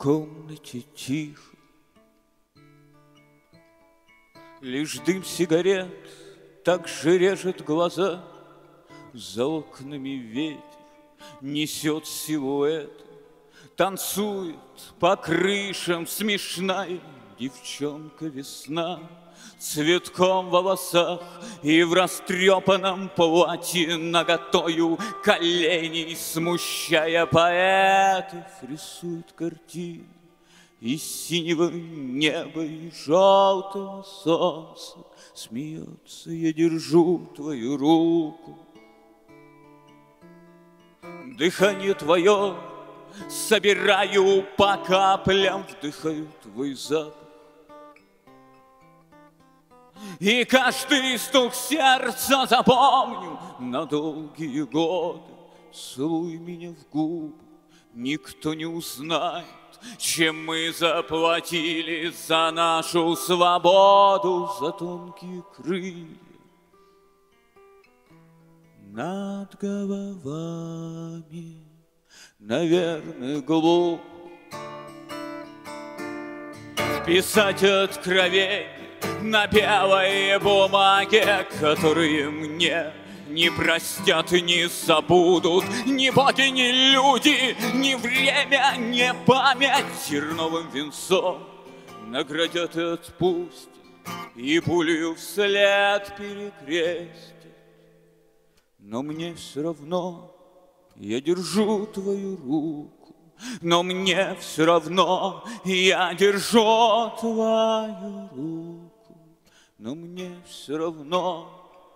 комнате тихо, лишь дым сигарет так же режет глаза. За окнами ветер несет силуэт, танцует по крышам смешная девчонка весна. Цветком в волосах и в растрепанном платье наготою коленей, смущая поэтов, рисует картины из синего неба и желтого солнца. Смеется: я держу твою руку. Дыхание твое собираю по каплям, вдыхаю твой запах. И каждый стук сердца запомню на долгие годы. Целуй меня в губы, никто не узнает, чем мы заплатили за нашу свободу, за тонкие крылья над головами. Наверное, глупо писать откровения на белой бумаге, которые мне не простят и не забудут ни боги, ни люди, ни время, ни память. Терновым венцом наградят и отпустят, и пулю вслед перекрестят. Но мне все равно, я держу твою руку. Но мне все равно, я держу твою руку. Но мне все равно,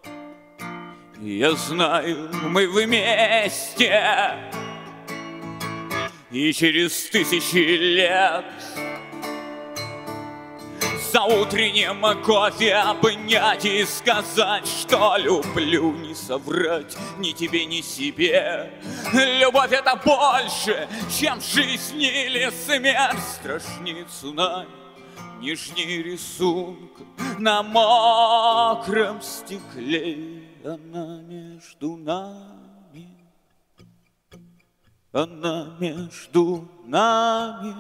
я знаю, мы вместе. И через 1000 лет за утренним кофе обнять и сказать, что люблю, не соврать ни тебе, ни себе. Любовь — это больше, чем жизнь или смерть. Страшнее цунами, нежнее рисунка на мокром стекле. Она между нами, она между нами.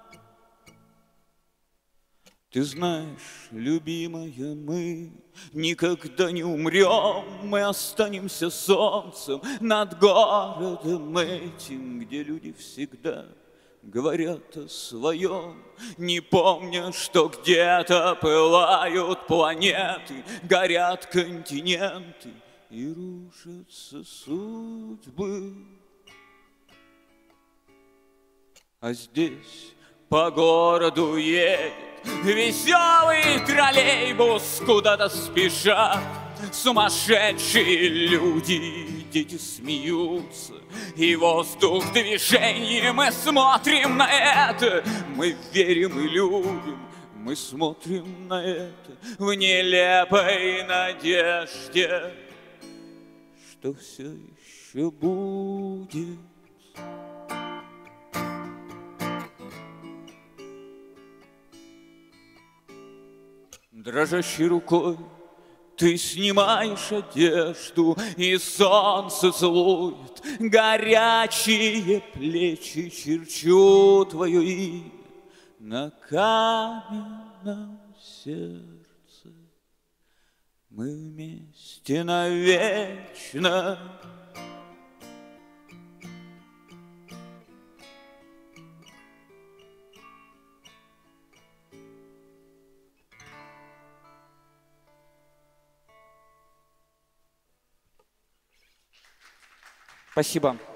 Ты знаешь, любимая, мы никогда не умрем. Мы останемся солнцем над городом этим, где люди всегда говорят о своем, не помня, что где-то пылают планеты, горят континенты и рушатся судьбы. А здесь по городу едет веселый троллейбус, куда-то спешат сумасшедшие люди. Дети смеются, и воздух в движении. Мы смотрим на это, мы верим и любим. Мы смотрим на это в нелепой надежде, что все еще будет. Дрожащей рукой ты снимаешь одежду, и солнце целует горячие плечи. Черчу твое имя на каменном сердце. Мы вместе навечно. Спасибо.